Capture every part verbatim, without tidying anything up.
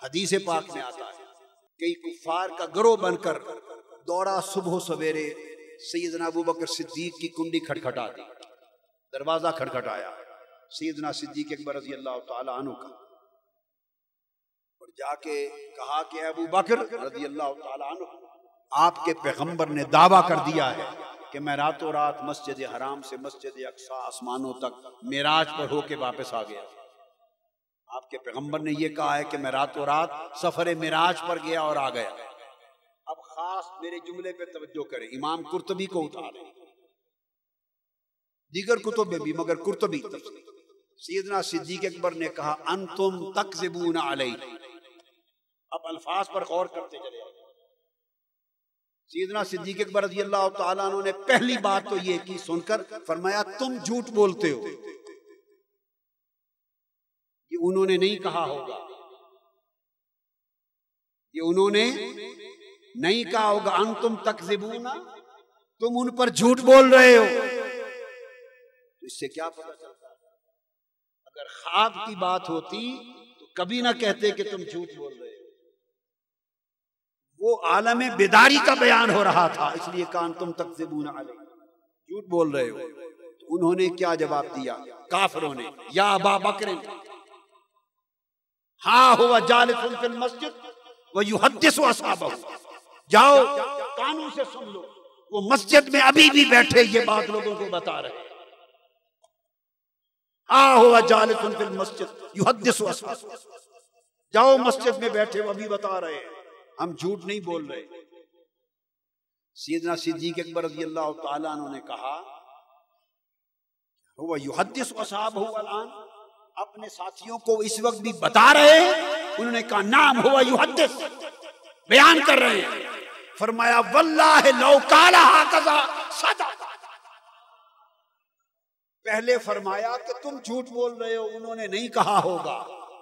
حدیث پاک میں آتا ہے کئی کفار کا گروہ بن کر دوڑا صبح سویرے سیدنا ابوبکر صدیق کی کنڈی کھٹکھٹا دی، دروازہ کھٹکھٹایا سیدنا صدیق اکبر رضی اللہ تعالی عنہ کا، اور جا کے کہا کہ ابو بکر رضی اللہ تعالی عنہ، آپ کے پیغمبر نے دعویٰ کر دیا ہے کہ میں راتوں رات مسجد حرام سے مسجد اقصی آسمانوں تک معراج پر ہو کے واپس آ گیا۔ آپ کے پیغمبر نے یہ کہا ہے کہ میں راتوں رات سفر معراج پر گیا اور آ گیا۔ اب خاص میرے جملے پہ توجہ کریں، امام قرطبی کو اتاریں، دیگر کتب میں بھی مگر قرطبی سیدنا صدیق اکبر نے کہا انتم تکذبون علی۔ اب الفاظ پر غور کرتے چلے جائیں۔ سیدنا صدیق اکبر رضی اللہ تعالیٰ عنہ نے پہلی بات تو یہ کی، سن کر فرمایا تم جھوٹ بولتے ہو۔ یہ انہوں نے نہیں کہا ہوگا، یہ انہوں نے نہیں کہا ہوگا انتم تکذبون، تم ان پر جھوٹ بول رہے ہو۔ تو اس سے کیا پتہ چلتا ہے؟ اگر خواب کی بات ہوتی تو کبھی نہ کہتے کہ تم جھوٹ بول رہے ہو۔ وہ عالم بیداری کا بیان ہو رہا تھا، اس لیے کہا انتم تکذبون علی، جھوٹ بول رہے ہو۔ تو انہوں نے کیا جواب دیا کافروں نے؟ یا ابا بکر ہاں ہوا جالس فی المسجد ویحدث اصحابہ، جاؤ کانوں سے سن لو، وہ مسجد میں ابھی بھی بیٹھے یہ بات لوگوں کو بتا رہے ہیں۔ ہاں ہوا جالس فی المسجد یحدث اصحابہ، جاؤ مسجد میں بیٹھے وہ ابھی بتا رہے ہیں، ہم جھوٹ نہیں بول رہے۔ سیدنا صدیق اکبر رضی اللہ تعالیٰ عنہ نے کہا وہ یحدث اصحابہ الان، اپنے ساتھیوں کو اس وقت بھی بتا رہے ہیں؟ انہوں نے کہا نام ہوا یحدث، بیان کر رہے ہیں۔ فرمایا واللہ لو قال ہکذا صدق، پہلے فرمایا کہ تم جھوٹ بول رہے ہو، انہوں نے نہیں کہا ہوگا۔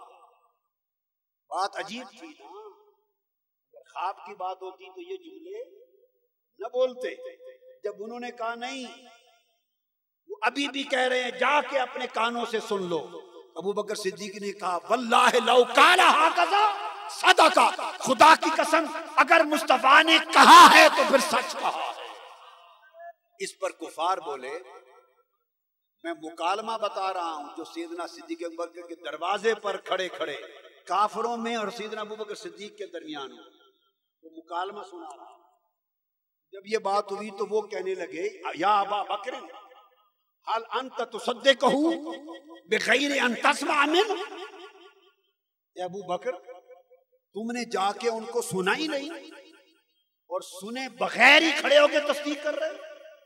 بات عجیب تھی نا، اگر خواب کی بات ہوتی تو یہ جملے نہ بولتے۔ جب انہوں نے کہا نہیں، وہ ابھی بھی کہہ رہے ہیں جا کے اپنے کانوں سے سن لو۔ ابو بکر صدیق نے کہا واللہ لو قال ہکذا صدق، خدا کی قسم اگر مصطفیٰ نے کہا ہے تو پھر سچ کہا ہے۔ اس پر کفار بولے میں مکالمہ بتا رہا ہوں جو سیدنا صدیق اکبر کے دروازے پر کھڑے کھڑے کافروں میں اور سیدنا ابو بکر صدیق کے درمیان ہوں، وہ مکالمہ سنا رہا ہوں۔ جب یہ بات ہوئی تو وہ کہنے لگے یا ابا بکر حال انت تصدقہ بغیر ان تسمع منہ، اے ابو بکر تم نے جا کے ان کو سنا ہی نہیں اور سنے بغیر ہی کھڑے ہو کے تصدیق کر رہے؟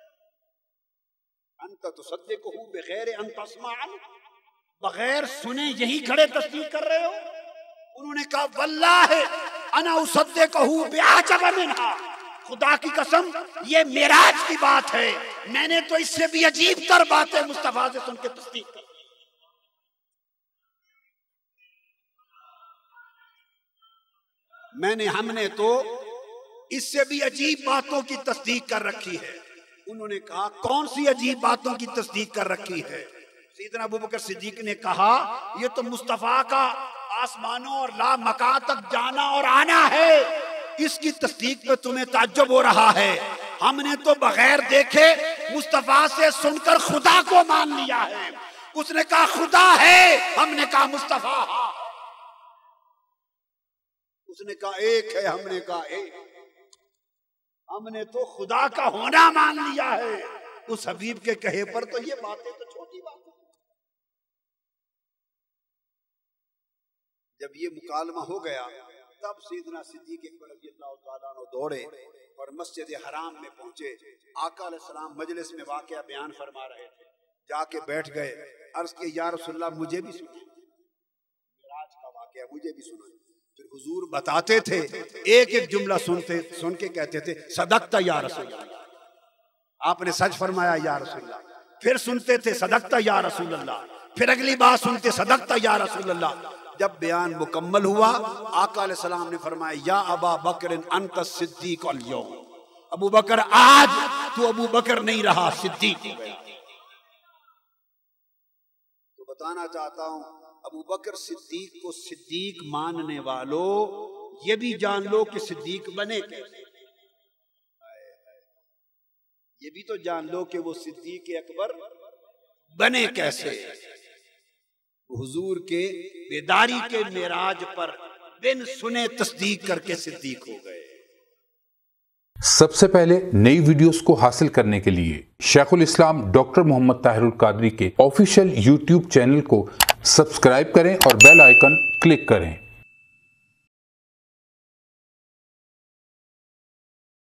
انت تصدقہ بغیر ان تسمع عنہ، بغیر سنے یہی کھڑے تصدیق کر رہے ہو؟ انہوں نے کہا واللہ انا اصدقہ باعجب منہا، خدا کی قسم یہ معراج کی بات ہے، میں نے تو اس سے بھی عجیب تر باتیں مصطفیٰ سے سن کے تصدیق کر۔ میں نے ہم نے تو اس سے بھی عجیب باتوں کی تصدیق کر رکھی ہے۔ انہوں نے کہا کون سی عجیب باتوں کی تصدیق کر رکھی ہے؟ سیدنا ابوبکر صدیق نے کہا یہ تو مصطفیٰ کا آسمانوں اور لا مکان تک جانا اور آنا ہے، اس کی تصدیق پہ تمہیں تعجب ہو رہا ہے، ہم نے تو بغیر دیکھے مصطفیٰ سے سن کر خدا کو مان لیا ہے۔ اس نے کہا خدا ہے، ہم نے کہا مصطفیٰ ہاں، اس نے کہا ایک ہے، ہم نے کہا ایک، ہم نے تو خدا کا ہونا مان لیا ہے۔ اس حبیب کے کہے پر تو یہ باتیں تو چھوٹی بات ہے۔ جب یہ مکالمہ ہو گیا تب سیدنا صدیق اکبر رضی اللہ تعالیٰ عنہ دوڑے اور مسجد حرام میں پہنچے۔ آقا علیہ السلام مجلس میں واقعہ بیان فرما رہے تھے، جا کے بیٹھ گئے، عرض کہ یا رسول اللہ مجھے بھی سنائیں، معراج کا واقعہ مجھے بھی سنائیں۔ پھر حضور بتاتے تھے، ایک ایک جملہ سنتے سن کے کہتے تھے صدقت یا رسول اللہ، آپ نے سچ فرمایا یا رسول اللہ۔ پھر سنتے تھے صدقت یا رسول اللہ، پھر اگلی بات سنتے صدقت یا رسول اللہ۔ جب بیان مکمل ہوا آقا علیہ السلام نے فرمایا یا ابا بکر انت الصدیق اليوم، ابو بکر آج تو ابو بکر نہیں رہا، صدیق ہو گیا۔ تو بتانا چاہتا ہوں ابو بکر صدیق کو صدیق ماننے والوں یہ بھی جان لو کہ صدیق بنے کیسے، یہ بھی تو جان لو کہ وہ صدیق اکبر بنے کیسے۔ حضور کے بیداری کے معراج پر بن سنے تصدیق کر کے صدیق ہو گئے۔ سب سے پہلے نئی ویڈیوز کو حاصل کرنے کے لیے شیخ الاسلام ڈاکٹر محمد طاہر القادری کے آفیشیل یوٹیوب چینل کو سبسکرائب کریں اور بیل آئیکن کلک کریں۔